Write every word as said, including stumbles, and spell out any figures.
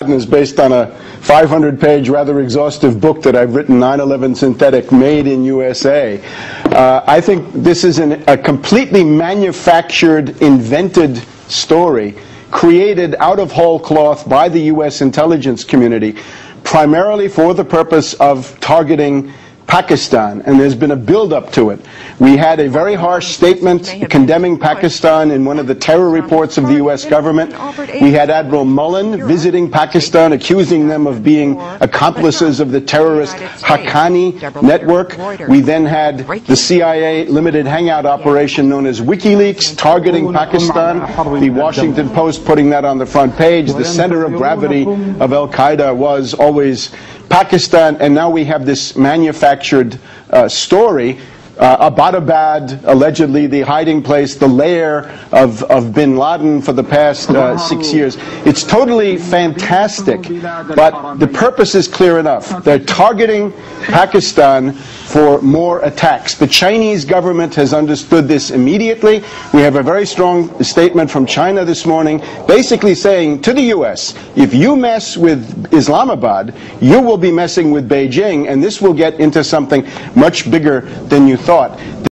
is based on a five hundred page, rather exhaustive book that I've written, nine eleven Synthetic, Made in U S A. Uh, I think this is an, a completely manufactured, invented story created out of whole cloth by the U S intelligence community, primarily for the purpose of targeting Pakistan, and there's been a build-up to it. We had a very harsh statement condemning Pakistan in one of the terror reports of the U S government. We had Admiral Mullen visiting Pakistan, accusing them of being accomplices of the terrorist Haqqani network. We then had the C I A limited hangout operation known as WikiLeaks targeting Pakistan, the Washington Post putting that on the front page. The center of gravity of Al-Qaeda was always Pakistan, and now we have this manufactured uh, story. Uh, Abbottabad, allegedly the hiding place, the lair of, of bin Laden for the past uh, six years. It's totally fantastic, but the purpose is clear enough. They're targeting Pakistan for more attacks. The Chinese government has understood this immediately. We have a very strong statement from China this morning, basically saying to the U S, if you mess with Islamabad, you will be messing with Beijing, and this will get into something much bigger than you thought.